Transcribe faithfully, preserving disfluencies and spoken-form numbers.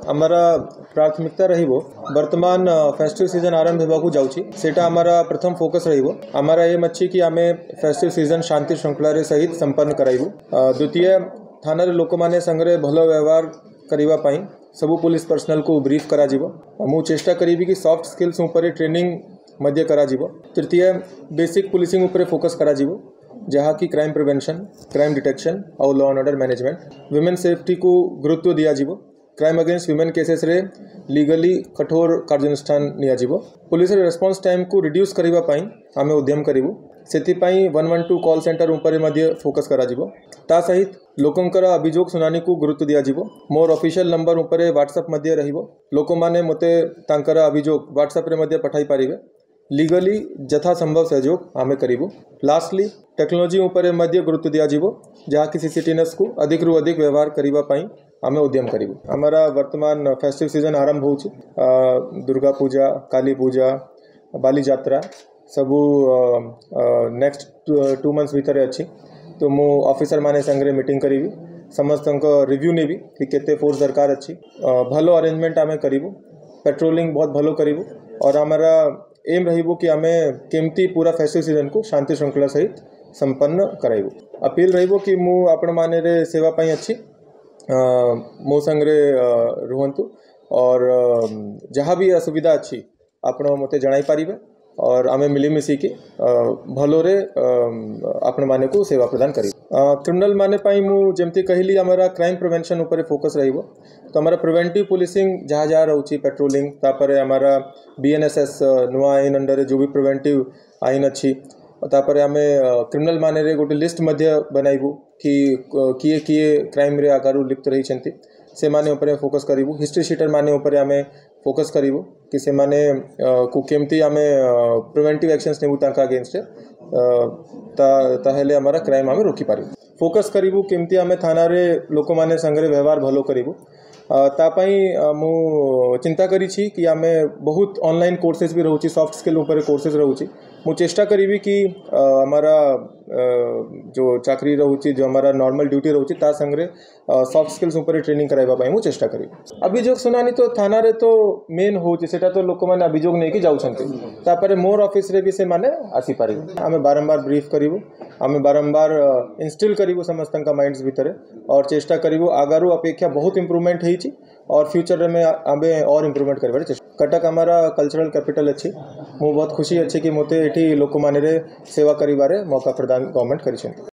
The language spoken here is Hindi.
हमारा प्राथमिकता रहिबो वर्तमान फेस्टिव सीजन आरंभ होबाकू जाउची सेटा हमारा प्रथम फोकस रहिबो। हमारा एम अछि कि आमे फेस्टिव सीजन शांति श्रृंखला रे सहित संपन्न कराइबू। द्वितीय थाना रे लोक माने संगरे भलो व्यवहार करिवा पई सबु पुलिस पर्सनल को ब्रीफ करा जिवो। मु चेष्टा करिबी कि सॉफ्ट स्किल्स ऊपर ट्रेनिंग मध्य करा जिवो। तृतीय बेसिक पुलिसिंग ऊपर फोकस करा जिवो जहाँ की क्राइम प्रिवेंशन, क्राइम डिटेक्शन और law and order management, women safety को गुरुत्व दिया जिवो। क्राइम अगेंस्ट विमेन केसेस रे लीगली कठोर कार्यानुष्ठान निया जिवो। पुलिस रे रेस्पॉन्स टाइम को रिड्यूस करिवा पई आमे उद्यम करिवु। सेति पई one one two call centre ऊपर मध्य फोकस करा जिवो। ता सहित लोकंकर अभियोग सुनानी को गुरुत्व दिया जिवो। मोर ऑफिशियल नंबर ऊपर व्हाट्सएप मध्य रहिबो। लोक माने मते तांकर अभियोग व्हाट्सएप रे मध्य पठाई पारिबे। लीगली जथा संभव सहयोग आमे करिबो। लास्टली टेक्नोलॉजी ऊपर मध्य गुरुत्व दिया जिवो जहाँ की सीसीटीएनएस को अधिक रु अधिक व्यवहार करिवा पई आमे उद्यम करिबो। हमारा वर्तमान फेस्टिव सीजन आरंभ होउची। दुर्गा पूजा, काली पूजा, बाली यात्रा सबू नेक्स्ट टू मंथ्स भीतर अच्छी। तो मु ऑफिसर माने संगे मीटिंग करिवि। समस्त रिव्यू नेबी कि केते फोर्स दरकार अच्छी। भलो अरेंजमेंट आमे करिवु। पेट्रोलिंग बहुत भलो करिवु और हमारा एम रहिबो कि आमे केमती पूरा फेस्टिव सीजन को शांति श्रृंखला सहित संपन्न कराइबो। अपील रहिबो कि मु आपण माने रे सेवा पई अच्छी मो संगे रुहंतु और जहाँ भी असुविधा अच्छी आपण मते जणाई पारिबे और आमे मिली मिसी की भलोरे आपण माने को सेवा प्रदान करी। क्रिमिनल माने पाई मु जेमती कहली हमारा क्राइम प्रिवेंशन ऊपर फोकस रहिबो। तो हमारा प्रिवेंटिव पुलिसिंग जहाँ जहाँ रहउची पेट्रोलिंग तापर हमारा बीएनएसएस नुआ आईन अंडर जो भी प्रिवेंटिव आईन अच्छी तापर आमे क्रिमिनल माने रे गोटे लिस्ट मध्य बनाइबू कि किए किए क्राइम रे आगारू लिप्त रही छंती से माने ऊपर फोकस करिवु। हिस्ट्री शीटर माने ऊपर आमे फोकस करिवु कि से माने को केमती आमे प्रिवेंटिव एक्शंस नेबु ताका अगेंस्ट ता ताहेले हमारा क्राइम आमे रोकी पारिबु। फोकस करिवु केमती आमे थाना रे लोक माने संगे व्यवहार भलो करिवु। तापाई मु चिंता करी छी कि आमे बहुत ऑनलाइन कोर्सेज भी रहउची। सॉफ्ट स्किल ऊपर कोर्सेज रहउची। मु चेष्टा करिवि कि हमारा जो चाकरी रहउची जो हमारा नॉर्मल ड्यूटी रहउची ता संगे सॉफ्ट स्किल्स ऊपर ट्रेनिंग कराइबा पई मु चेष्टा करी। अभियोग सुनानी तो थाना रे तो मेन होउची सेटा तो लोक माने अभियोग नै कि जाउछंती तापर मोर ऑफिस रे भी से माने आसी पारि। आमे बारंबार ब्रीफ करिवु। आमे बारंबार इंस्टिल करिवु समस्तन का माइंड्स भीतर और चेष्टा करिवु आगारू अपेक्षा बहुत इंप्रूवमेंट हेची और फ्यूचर में आमे और इंप्रूवमेंट करबार चेष्टा। कटक हमारा कल्चरल कैपिटल अच्छी। मु बहुत खुशी अच्छी कि मोते एठी लोक माने रे सेवा करिबारे मौका प्रदान गवर्नमेंट करिसेंती।